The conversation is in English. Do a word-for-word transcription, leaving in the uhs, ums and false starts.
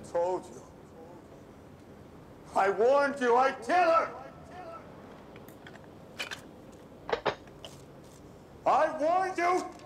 told you. I warned you, I'd kill her! I warned you!